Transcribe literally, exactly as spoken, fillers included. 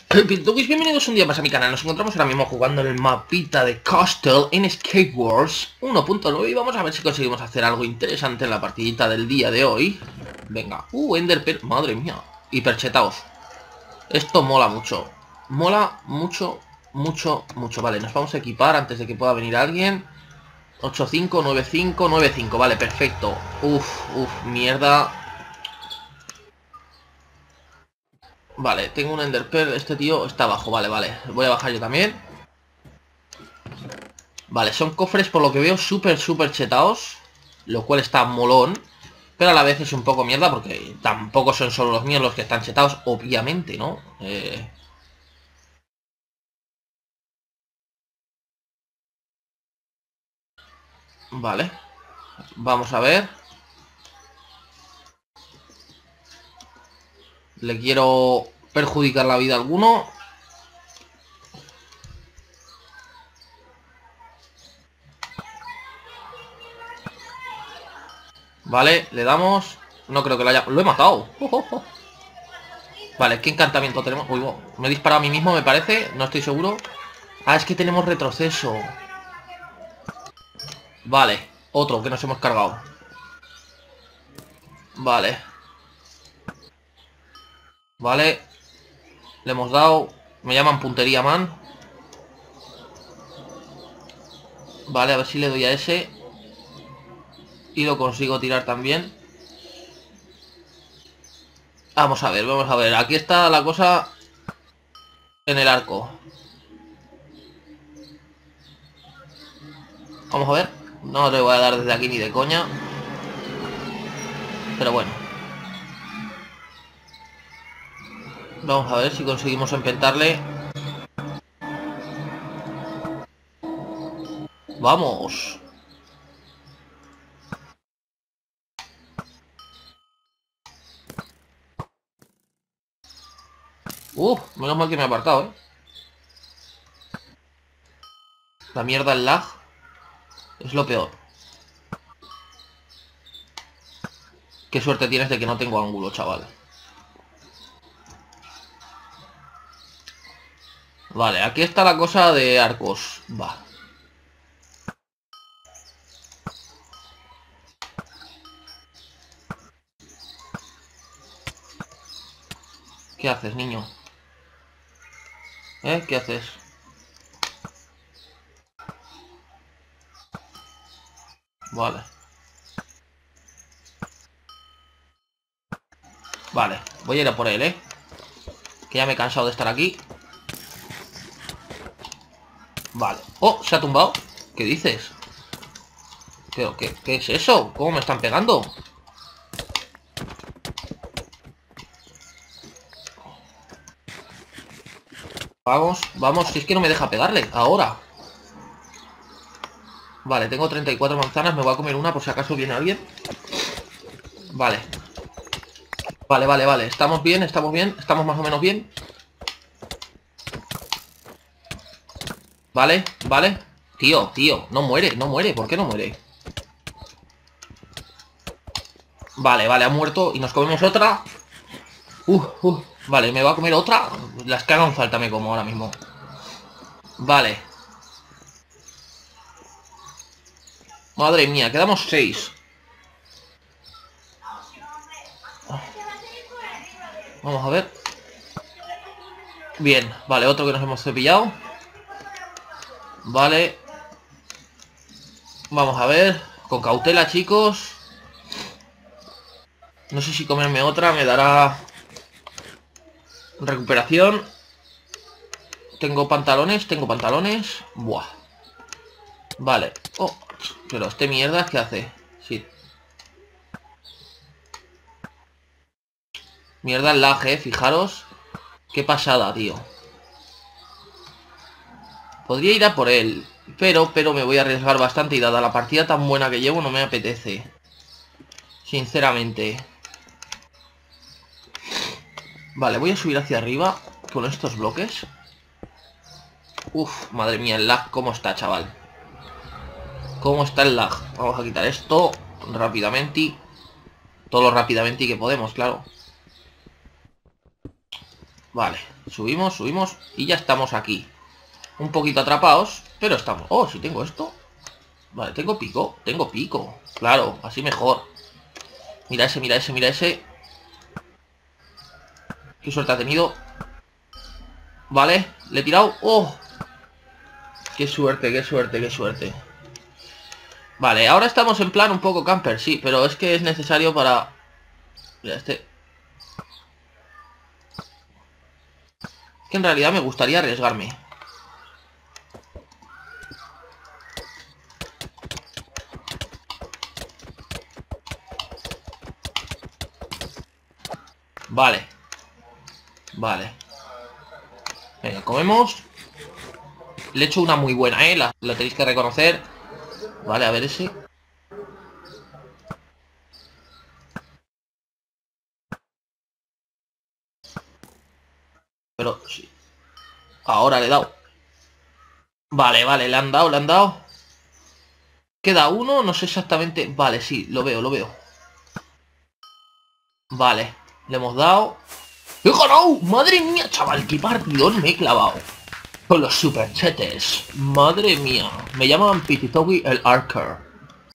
Pintugis, bienvenidos un día más a mi canal. Nos encontramos ahora mismo jugando en el mapita de Castle en Escape Wars uno punto nueve y vamos a ver si conseguimos hacer algo interesante en la partidita del día de hoy. Venga, uh, Enderpearl, madre mía, hiperchetaos. Esto mola mucho, mola mucho, mucho, mucho. Vale, nos vamos a equipar antes de que pueda venir alguien. ocho cinco, nueve cinco, nueve cinco, vale, perfecto. Uf, uf, mierda. Vale, tengo un Enderpearl, este tío está abajo, vale, vale. Voy a bajar yo también. Vale, son cofres por lo que veo súper, súper chetaos, lo cual está molón. Pero a la vez es un poco mierda porque tampoco son solo los míos los que están chetados, obviamente, ¿no? Eh... Vale. Vamos a ver. Le quiero perjudicar la vida a alguno. Vale, le damos. No creo que lo haya... ¡Lo he matado! Oh, oh, oh. Vale, ¿qué encantamiento tenemos? Uy, oh, me he disparado a mí mismo, me parece. No estoy seguro. Ah, es que tenemos retroceso. Vale, otro que nos hemos cargado. Vale. Vale. Le hemos dado. Me llaman puntería man. Vale, a ver si le doy a ese. Y lo consigo tirar también. Vamos a ver, vamos a ver. Aquí está la cosa en el arco. Vamos a ver. No le voy a dar desde aquí ni de coña. Pero bueno. Vamos a ver si conseguimos empentarle. ¡Vamos! Uf, menos mal que me he apartado, ¿eh? La mierda, el lag es lo peor. Qué suerte tienes de que no tengo ángulo, chaval. Vale, aquí está la cosa de arcos. Va. ¿Qué haces, niño? ¿Eh? ¿Qué haces? Vale. Vale, voy a ir a por él, ¿eh? Que ya me he cansado de estar aquí. Vale. ¡Oh! ¿Se ha tumbado? ¿Qué dices? ¿Qué, qué, qué es eso? ¿Cómo me están pegando? Vamos, vamos. Si es que no me deja pegarle. Ahora. Vale, tengo treinta y cuatro manzanas. Me voy a comer una por si acaso viene alguien. Vale. Vale, vale, vale. Estamos bien, estamos bien. Estamos más o menos bien. Vale, vale. Tío, tío, no muere, no muere. ¿Por qué no muere? Vale, vale, ha muerto. Y nos comemos otra. Uh, uh. Vale, me va a comer otra. Las que hagan falta me como ahora mismo. Vale. Madre mía, quedamos seis. Vamos a ver. Bien, vale, otro que nos hemos cepillado. Vale. Vamos a ver. Con cautela, chicos. No sé si comerme otra me dará recuperación. Tengo pantalones, tengo pantalones. Buah. Vale. Oh, pero este mierda, ¿qué hace? Sí. Mierda el lag, eh, fijaros. Qué pasada, tío. Podría ir a por él, pero, pero me voy a arriesgar bastante y dada la partida tan buena que llevo no me apetece. Sinceramente. Vale, voy a subir hacia arriba con estos bloques. Uf, madre mía, el lag, ¿cómo está, chaval? ¿Cómo está el lag? Vamos a quitar esto rápidamente. Todo lo rápidamente que podemos, claro. Vale, subimos, subimos y ya estamos aquí. Un poquito atrapados, pero estamos... Oh, si tengo esto. Vale, tengo pico, tengo pico. Claro, así mejor. Mira ese, mira ese, mira ese. Qué suerte ha tenido. Vale, le he tirado. ¡Oh! Qué suerte, qué suerte, qué suerte. Vale, ahora estamos en plan un poco camper, sí, pero es que es necesario para... Mira, este... Que en realidad me gustaría arriesgarme. Vale. Vale. Venga, comemos. Le he hecho una muy buena, ¿eh? La, la tenéis que reconocer. Vale, a ver ese. Pero sí. Ahora le he dado. Vale, vale, le han dado, le han dado. Queda uno, no sé exactamente. Vale, sí, lo veo, lo veo. Vale, le hemos dado. ¡He ganado! ¡Madre mía, chaval! ¡Qué partidón me he clavado! Con los superchetes. ¡Madre mía! Me llaman Pititogi el Archer.